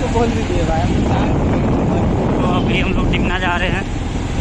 को बोल भी दिए भाई। तो अभी हम लोग टिमना जा रहे हैं।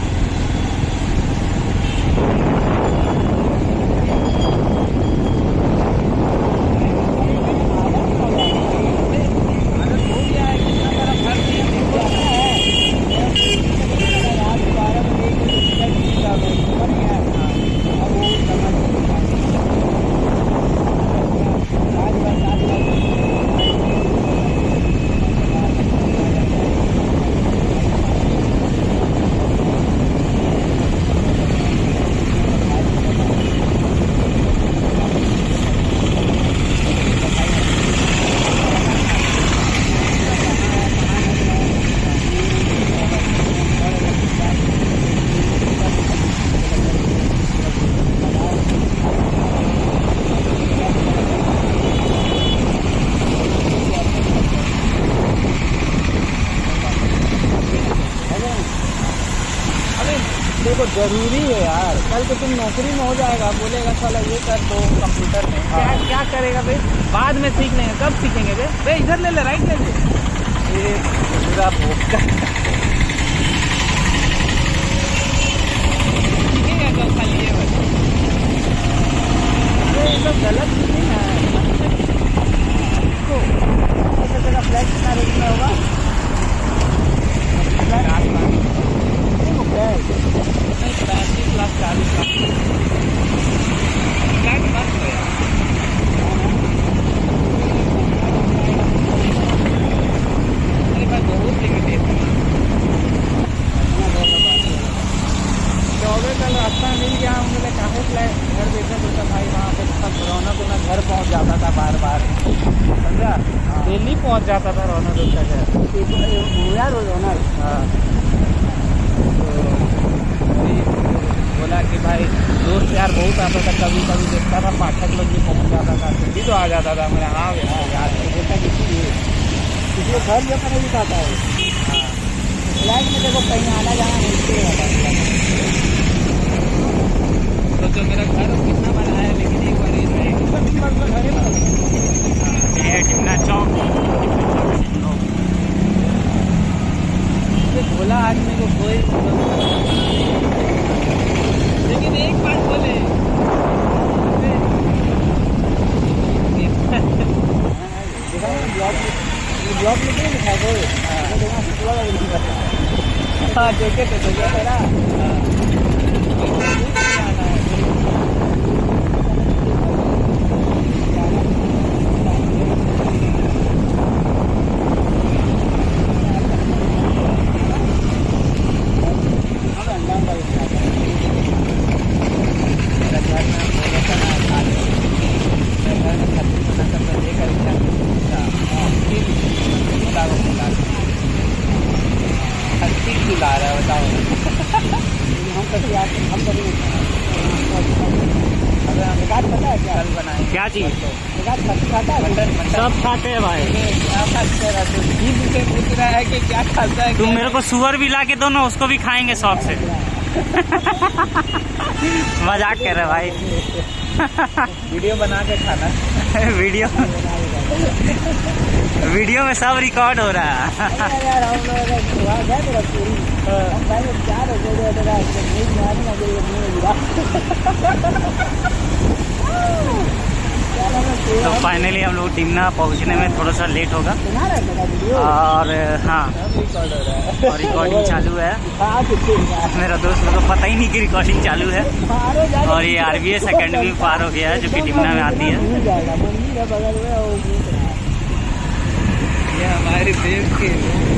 देखो जरूरी है यार, कल को तुम नौकरी में हो जाएगा, बोलेगा साला ये कर दो कंप्यूटर में। क्या करेगा भाई, बाद में सीख लेंगे। कब सीखेंगे भाई? इधर ले ले, राइट ले ले। ये पूरा भोक्का सीखेगा कब? खाली ये सब गलत नहीं है। इसको जगह फ्लैट कितना रेट में होगा? 35 लाख 40 लाख फ्लैट मस्त है यार। मेरे पास बहुत लिमिटेड है। 24 कल रास्ता मिल गया, मुझे काफी फ्लैट घर देखा तो भाई वहाँ पे सब रौनक में घर पहुँच जाता था बार बार, समझा? दिल्ली पहुँच जाता था रौनक उसका घर रौनक। हाँ, बोला कि भाई दोस्त यार बहुत आता था, कभी कभी देखता था पाठक लोग भी पहुँच जाता था, फिर भी तो आ जाता था। मैंने हाँ यार बोलता किसी को घर जगह नहीं दिखाता है। हाँ, फ्लैट में देखो कहीं आना जाना मुश्किल होता है। तो जो मेरा घर कितना बना है, लेकिन एक बार घर है टिमना चौक। बोला आदमी को कोई, लेकिन एक बात बोले ब्लॉग में क्यों लिखा है? हाँ देखे तो तेरा ला रहा है, बताओ। हम कभी हम कभी निकाल पता है क्या? कल बनाए क्या चीज? खाता है, सब खाते हैं भाई। पूछ रहा है कि क्या खाता है? तुम मेरे को सुअर भी ला के दो ना, उसको भी खाएंगे शौक से। मजाक कर रहे भाई। वीडियो बना के खाना। वीडियो में सब रिकॉर्ड हो रहा है। यार हम तो फाइनली हम लोग टिमना पहुंचने में थोड़ा सा लेट होगा। और हाँ, और रिकॉर्डिंग चालू है। मेरा दोस्त लोग को पता ही नहीं कि रिकॉर्डिंग चालू है। और ये RBS अकेडमी पार हो गया है, जो कि टिमना में आती है। ये हमारे देश के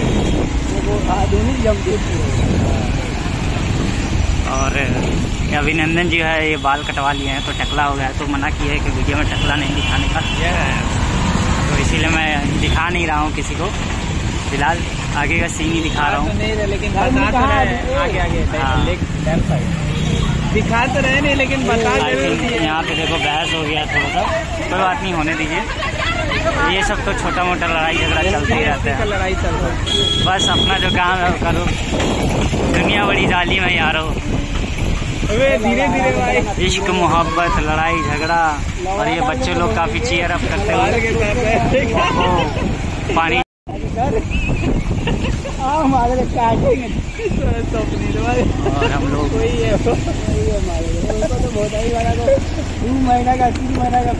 और अभिनंदन जी है, ये बाल कटवा लिए हैं तो टकला हो गया है, तो मना किया है कि वीडियो में टकला नहीं दिखाने का। तो इसीलिए मैं दिखा नहीं रहा हूँ किसी को, फिलहाल आगे का सीन ही दिखा रहा हूँ। लेकिन दिखा तो रहे नहीं, लेकिन बता यहाँ पे देखो बहस हो गया थोड़ा सा, कोई बात नहीं, होने दीजिए। ये सब तो छोटा मोटा लड़ाई झगड़ा चलते ही रहता है। लड़ाई चल रहा है, बस अपना जो काम है वो करो। दुनिया बड़ी जालिम है यारो। धीरे धीरे भाई, इश्क मोहब्बत लड़ाई झगड़ा। और ये बच्चे लोग काफी चीयर अप करते हुए पानी हमारे काटेंगे और हम लोग तो बहुत ही वाला 2 महीना का 3 महीना का।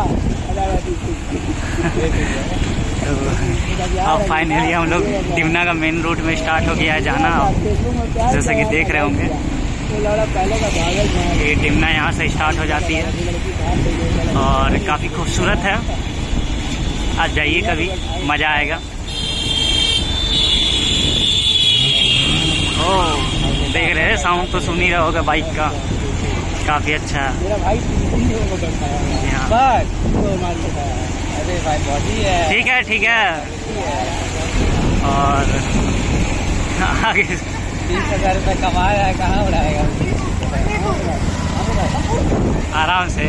अब फाइनली हम लोग टिमना का मेन रूट में स्टार्ट हो गया है जाना। जैसा कि देख रहे होंगे ये टिमना यहाँ से स्टार्ट हो जाती है और काफ़ी खूबसूरत है। आज जाइए कभी, मज़ा आएगा। ओह देख रहे हैं, साउंड तो सुन ही रहा होगा बाइक का, काफ़ी अच्छा है। ठीक है ठीक है। और आगे 30,000 रुपये कमाया है, कहाँ उड़ाएगा? आराम से।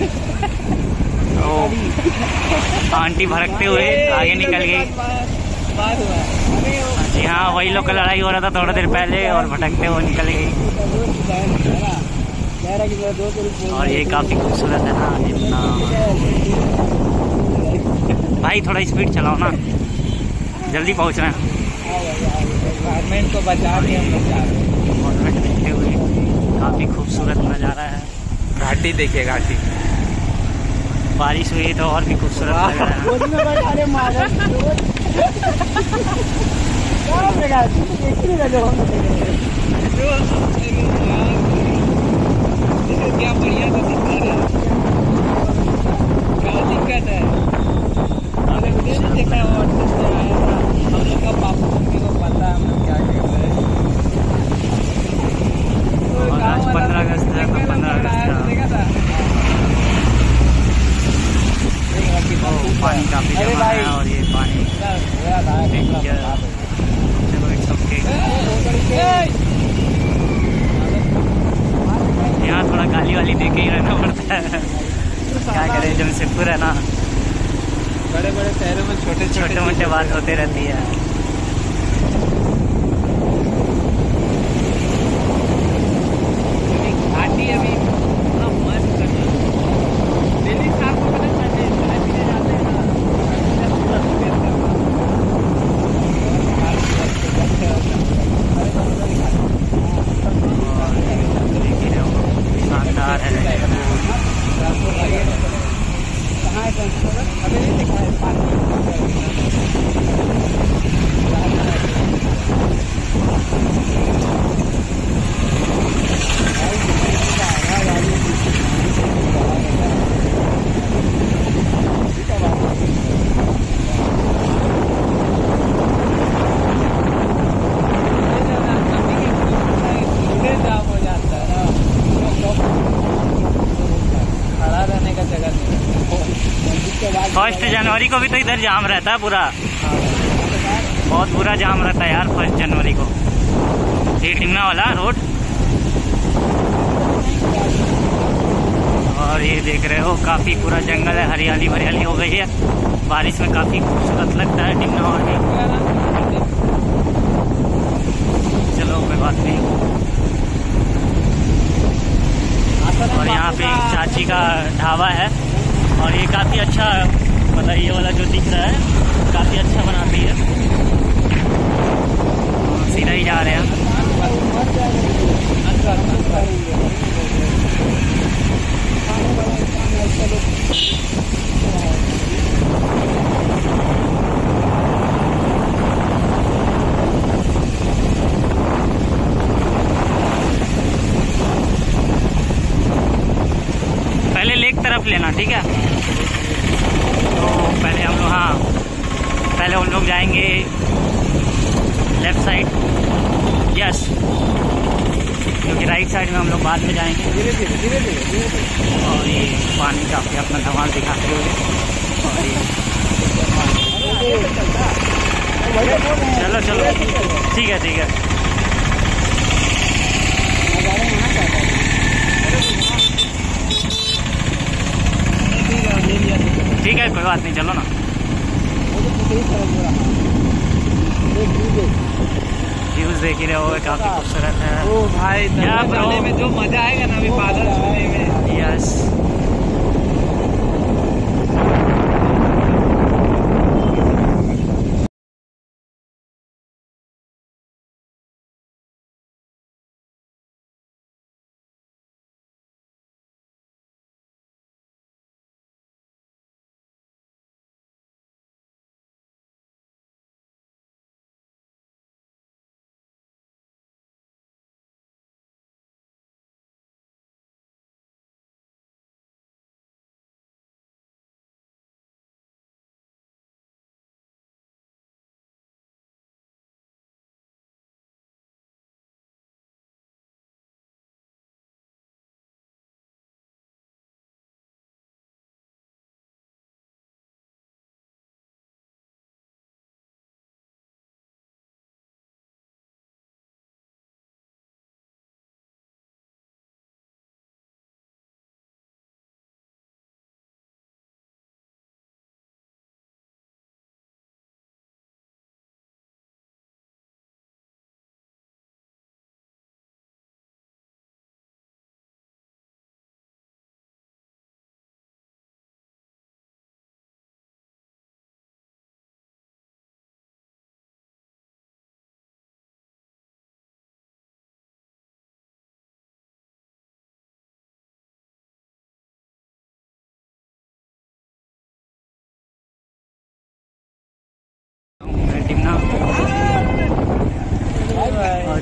ओ आंटी भड़कते हुए आगे निकल गई। जी हाँ, वही लोग का लड़ाई हो रहा था थोड़ा देर पहले और भटकते हुए निकल गई। और ये काफ़ी खूबसूरत है ना इतना। भाई थोड़ा स्पीड चलाओ ना, जल्दी पहुँच रहे हैं। गवर्नमेंट को बचा दिया हम लोग। गवर्नमेंट देखते हुए काफ़ी खूबसूरत नज़ारा है। घाटी देखिए, घाटी। बारिश हुई तो और भी खूबसूरत लग रहा है। क्या बढ़िया तो क्या दिक्कत है? हमने वीडियो नहीं देखा है, व्हाट्सएप से आया था। हम लोग का पापा मम्मी को पता है हम लोग क्या कर रहे हैं। और आज 15 अगस्त है, तो 15 अगस्त का पानी काफ़ी जमा है और ये पानी चलो इट्स ओके। यहाँ थोड़ा गाली वाली दे के ही रहना पड़ता है, क्या करें, जमशेदपुर है ना, बड़े बड़े शहरों में छोटे छोटे मोटे बात होते रहती है। घाटी अभी पूरा मस्त कर दिया। दिल्ली शाम को पता चलते हैं, खाने पीने जाते हैं ना, शानदार है। फर्स्ट जनवरी को भी तो इधर जाम रहता है पूरा, बहुत बुरा जाम रहता है यार 1 जनवरी को। ये टिमना वाला रोड। और ये देख रहे हो काफ़ी पूरा जंगल है, हरियाली हरियाली हो गई है। बारिश में काफ़ी खूबसूरत लगता है टिमना और भी। चलो कोई बात नहीं। और यहाँ पे एक चाची का ढाबा है और ये काफ़ी अच्छा, मतलब ये वाला जो दिख रहा है काफ़ी अच्छा बनाती है। सीधा ही जा रहे हैं। पहले लेक तरफ लेना, ठीक है? तो पहले हम लोग, हाँ पहले हम लोग जाएंगे लेफ्ट साइड, यस, क्योंकि राइट साइड में हम लोग बाद में जाएंगे। धीरे धीरे धीरे धीरे धीरे धीरे। और ये पानी काफ़ी अपना धमाल दिखाते हुए, और ये चलो चलो ठीक है ठीक है। ठीक है कोई बात नहीं, चलो ना। व्यूज देख ही रहे हो, काफी खूबसूरत है। ओ भाई, जाने में जो मजा आएगा ना अभी बादल छूने में। यस।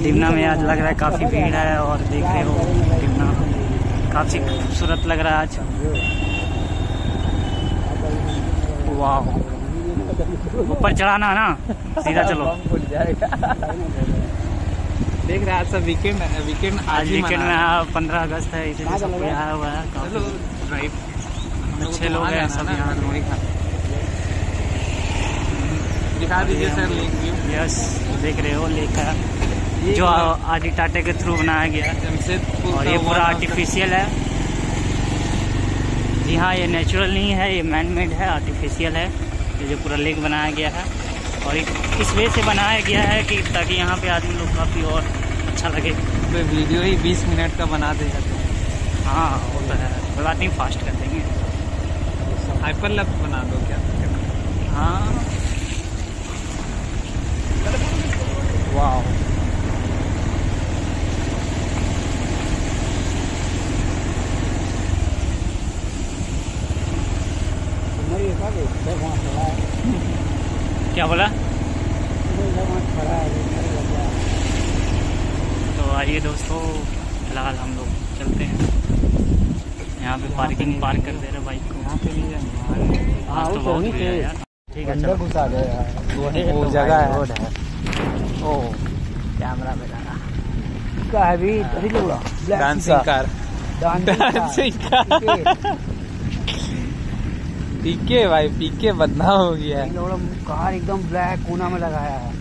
डिमना में आज लग रहा है काफ़ी भीड़ है, और देख रहे हो डिमना काफ़ी खूबसूरत लग रहा है आज। वाह, ऊपर चढ़ाना है ना, सीधा चलो। देख रहे आज सब वीकेंड है, वीकेंड आज वीकेंड में 15 अगस्त है, इसलिए सब कोई आया हुआ है। चलो ड्राइव, अच्छे लोग हैं सब यहाँ। दिखा दीजिए सर लेक व्यू। यस, देख रहे हो लेक है जो आदि टाटे के थ्रू बनाया गया है, जमशेदपुर और ये पूरा आर्टिफिशियल है। जी हाँ, ये नेचुरल नहीं है, ये मैन मेड है, आर्टिफिशियल है। ये जो पूरा लेक बनाया गया है, और इस वे से बनाया गया है कि ताकि यहाँ पे आदमी लोग काफ़ी और अच्छा लगे। कोई वीडियो ही 20 मिनट का बना देगा तो। हाँ वो तो है, कोई बात नहीं, फास्ट कर देंगे। हाइपर लैप्स बना दो क्या? हाँ वाह, क्या बोला? तो आइए दोस्तों, फिलहाल हम लोग चलते हैं। यहाँ पे पार्क कर दे रहे बाइक को। यहाँ पे नहीं जाएंगे। आज तो बहुत भीड़ है यार। ठीक है, चलो। घुसा दे यार, वो जगह है। ओ कैमरा मेरा का है भी dancing car, dancing car. PK भाई, पीके बदनाम हो गया है। कार एकदम ब्लैक कोना में लगाया है।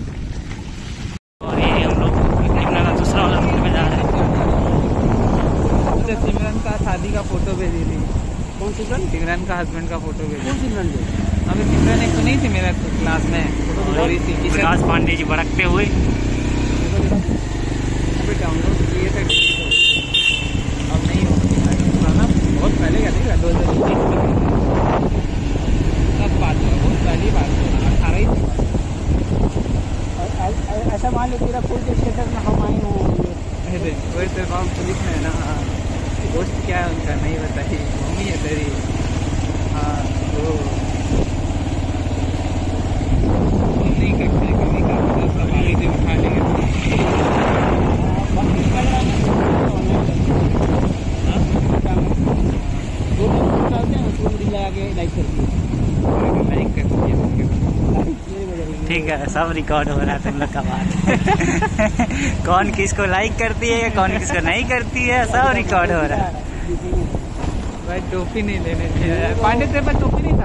और ये हम लोग निकलना दूसरा वाला रूट में जा रहे हैं। सिमरन का शादी का फोटो भेजी थी। कौन सिमरन? सिमरन का हस्बैंड का फोटो भेजी। कौन सिमरन जी? अभी सिमरन एक तो नहीं थी मेरा क्लास में, फोटो हो रही थी। विकास पांडे जी भड़कते हुए डाउनलोड किए थे, अब नहीं हो पुराना, बहुत पहले का नहीं, 2019 तब बात है, बहुत पहली बात है, 18 ही थी। ऐसा मान लो तेरा पुलिस स्टेशन में हम आए होंगे। वैसे वहाँ पुलिस में है ना। दोस्त क्या है उनका नहीं बताइए, मम्मी है तेरी। हाँ वो नहीं करते, कभी करते सब आगे से उठा लेंगे। ठीक है, सब रिकॉर्ड हो रहा है तुम लोग का बात। कौन किसको लाइक करती है, कौन किसको नहीं करती है, सब रिकॉर्ड हो रहा है। भाई टोपी नहीं लेने चाहिए, पांडे तेरे पास टोपी नहीं था।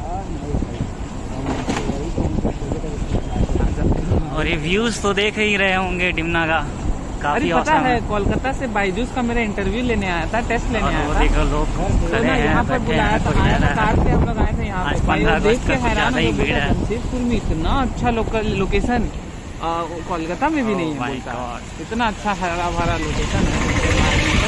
और ये व्यूज तो देख ही रहे होंगे डिमना का, काफी अरे पता औसम है, कोलकाता से बायजूस का मेरा इंटरव्यू लेने आया था, टेस्ट लेने आया था। देखो लोग खड़े हैं, यहाँ पर बैठे बुलाया हैं, था, कोई आया जा था, रहा है। कार से हम लोग आए थे यहाँ आज पे। 15 देख अगस्त के का कुछ हैरान ज्यादा ही हो भीड़ गया, है। जमशेदपुर में इतना अच्छा लोकेशन कोलकाता में भी Oh नहीं है my बोलता। God। इतना अच्छा हरा भरा लोकेशन है।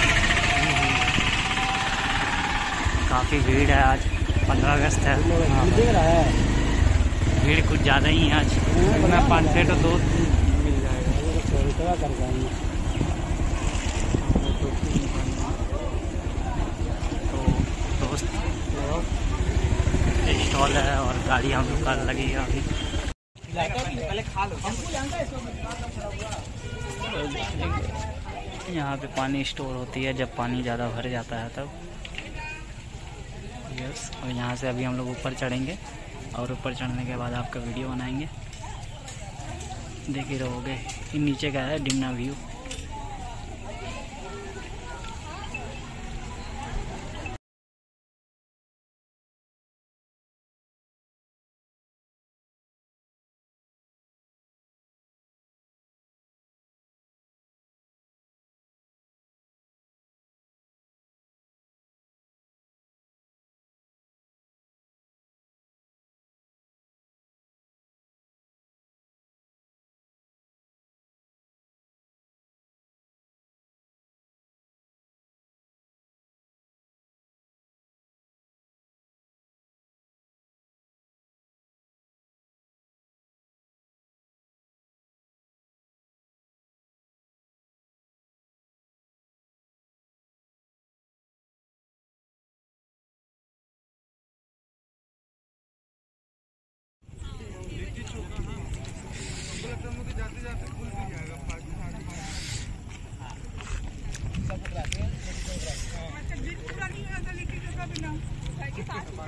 काफी भीड़ है आज, 15 अगस्त है, देख रहा है भीड़ कुछ ज्यादा ही है आज। इतना 500 तो दोस्त मिल जाएगा। तो दोस्त स्टॉल है और गाड़ी हम लोग का लगेगा अभी। यहाँ पे पानी स्टोर होती है जब पानी ज़्यादा भर जाता है तब। यस, और यहाँ से अभी हम लोग ऊपर चढ़ेंगे, और ऊपर चढ़ने के बाद आपका वीडियो बनाएंगे, देख ही रहोगे। ये नीचे का है डिमना व्यू।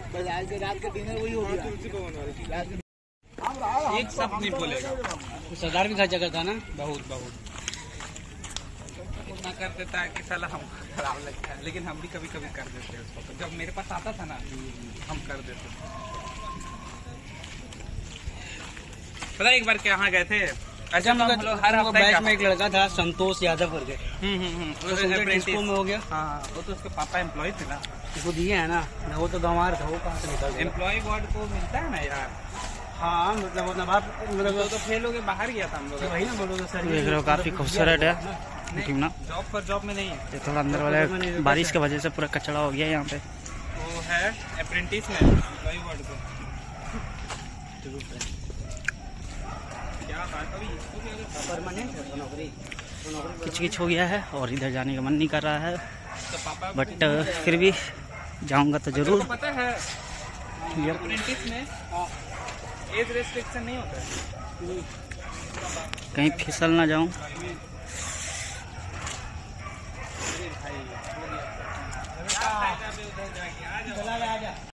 बस आज के रात का डिनर वही हो गया। एक शब्द नहीं बोलेगा। सरदार भी खर्चा करता ना बहुत इतना कर देता है कि साला हमको खराब लगता है, लेकिन हम भी कभी कभी कर देते हैं उसको। तो जब मेरे पास आता था ना हम कर देते थे। पता एक बार क्या यहाँ गए थे, अच्छा हम लोग हर हफ्ते बैच में एक लड़का था संतोष यादव करके, डिस्को में हो गया। हाँ, वो तो उसके पापा एम्प्लॉय थे ना, उसको दिए है ना, वो तो गंवार था, वो कहाँ से निकल गया। एम्प्लॉय वार्ड को मिलता है ना यार। हाँ मतलब आप वो तो फेल हो के बाहर गया था हम लोग। वही ना बोलोगे सर, देख रहे हो काफी खूबसूरत है ना। जॉब में नहीं है, ये थोड़ा अंदर वाले बारिश की वजह से पूरा कचड़ा हो गया यहाँ पे। वो है अप्रेंटिस में एम्प्लॉय वार्ड को। क्या बात अभी इसको भी अगर परमानेंट है नौकरी, किच हो गया है और इधर जाने का मन नहीं कर रहा है, तो पापा बट फिर भी जाऊंगा तो जरूर। पता है अप्रेंटिस में एज रेस्ट्रिक्शन नहीं होता है। कहीं फिसल ना जाऊं। भाई